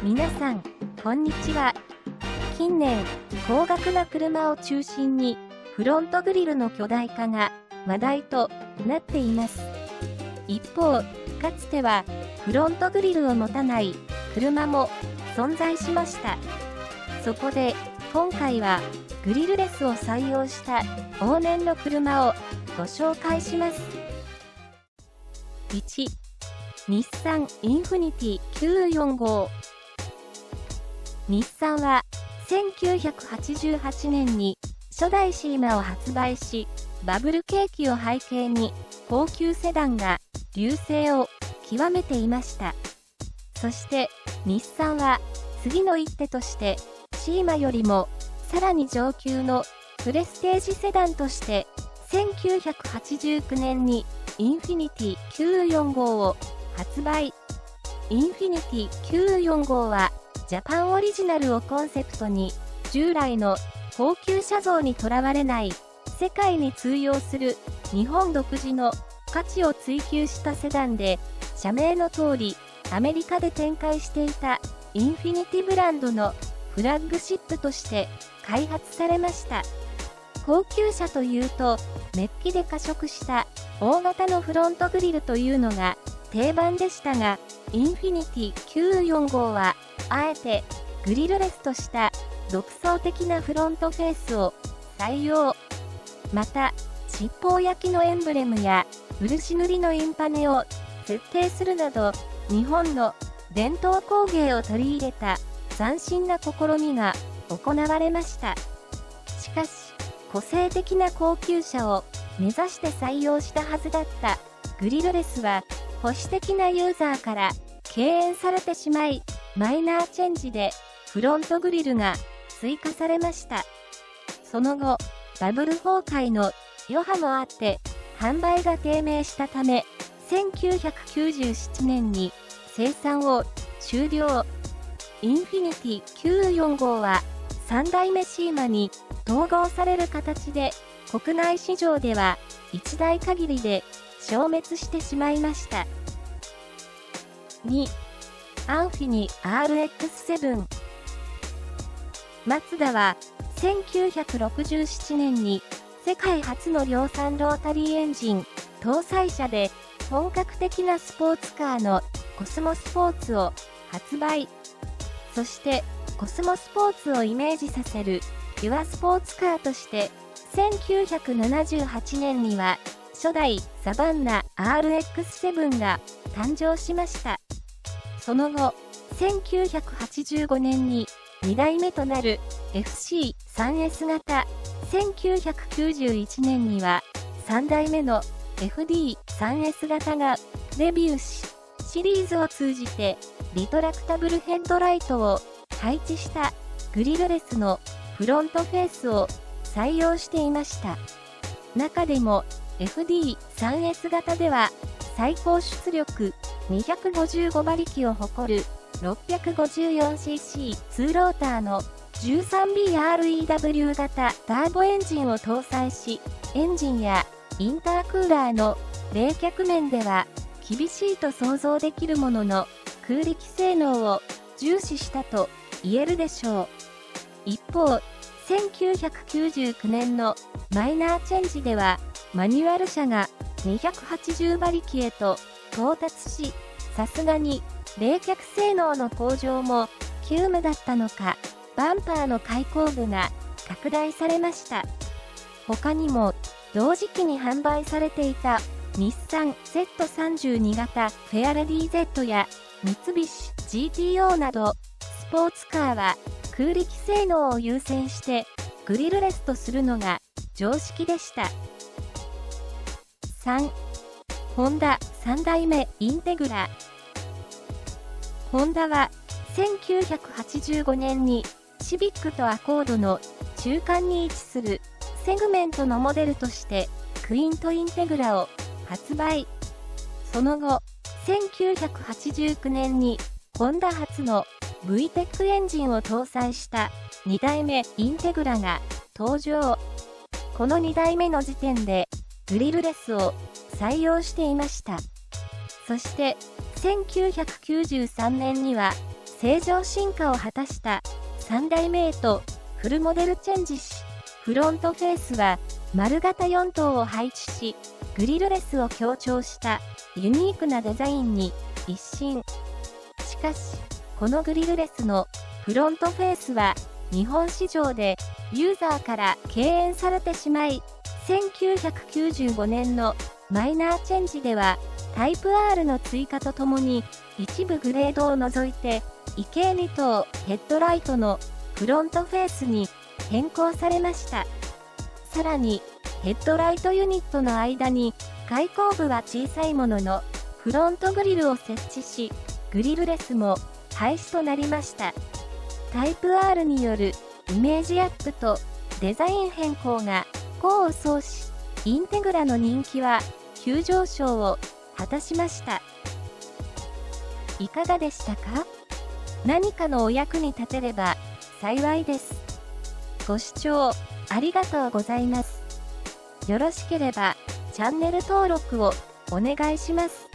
皆さん、こんにちは。近年、高額な車を中心に、フロントグリルの巨大化が話題となっています。一方、かつては、フロントグリルを持たない車も存在しました。そこで、今回は、グリルレスを採用した往年の車をご紹介します。1、日産インフィニティ945。日産は1988年に初代シーマを発売し、バブル景気を背景に高級セダンが隆盛を極めていました。そして日産は次の一手としてシーマよりもさらに上級のプレステージセダンとして1989年にインフィニティ945を発売。インフィニティ945はジャパンオリジナルをコンセプトに従来の高級車像にとらわれない世界に通用する日本独自の価値を追求したセダンで、社名の通りアメリカで展開していたインフィニティブランドのフラッグシップとして開発されました。高級車というとメッキで加色した大型のフロントグリルというのが定番でしたが、インフィニティ945はあえてグリルレスとした独創的なフロントフェースを採用。また、七宝焼きのエンブレムや漆塗りのインパネを設定するなど、日本の伝統工芸を取り入れた斬新な試みが行われました。しかし、個性的な高級車を目指して採用したはずだったグリルレスは、保守的なユーザーから敬遠されてしまい、マイナーチェンジでフロントグリルが追加されました。その後、バブル崩壊の余波もあって販売が低迷したため、1997年に生産を終了。インフィニティ945は3代目シーマに統合される形で国内市場では1台限りで消滅してしまいました。2、アンフィニ RX7。マツダは1967年に世界初の量産ロータリーエンジン搭載車で本格的なスポーツカーのコスモスポーツを発売。そしてコスモスポーツをイメージさせるピュアスポーツカーとして1978年には初代サバンナ RX7 が誕生しました。その後、1985年に2代目となる FC3S 型、1991年には3代目の FD3S 型がデビューし、シリーズを通じてリトラクタブルヘッドライトを配置したグリルレスのフロントフェースを採用していました。中でも FD3S 型では最高出力255馬力を誇る 654cc 2ローターの 13BREW 型ターボエンジンを搭載し、エンジンやインタークーラーの冷却面では厳しいと想像できるものの空力性能を重視したと言えるでしょう。一方、1999年のマイナーチェンジではマニュアル車が280馬力へと到達し、さすがに冷却性能の向上も急務だったのか、バンパーの開口部が拡大されました。他にも同時期に販売されていた日産 Z32 型フェアレディ Z や三菱 GTO などスポーツカーは空力性能を優先してグリルレスとするのが常識でした。3、ホンダ3代目インテグラ。ホンダは1985年にシビックとアコードの中間に位置するセグメントのモデルとしてクイントインテグラを発売。その後、1989年にホンダ初の VTEC エンジンを搭載した2代目インテグラが登場。この2代目の時点でグリルレスを採用していました。そして1993年には正常進化を果たした3代目へとフルモデルチェンジし、フロントフェースは丸型4灯を配置し、グリルレスを強調したユニークなデザインに一新。しかし、このグリルレスのフロントフェースは日本市場でユーザーから敬遠されてしまい、1995年のマイナーチェンジではタイプ R の追加とともに一部グレードを除いて異形2灯ヘッドライトのフロントフェースに変更されました。さらにヘッドライトユニットの間に開口部は小さいもののフロントグリルを設置し、グリルレスも廃止となりました。タイプ R によるイメージアップとデザイン変更が功を奏し、インテグラの人気は急上昇を果たしました。いかがでしたか？何かのお役に立てれば幸いです。ご視聴ありがとうございます。よろしければチャンネル登録をお願いします。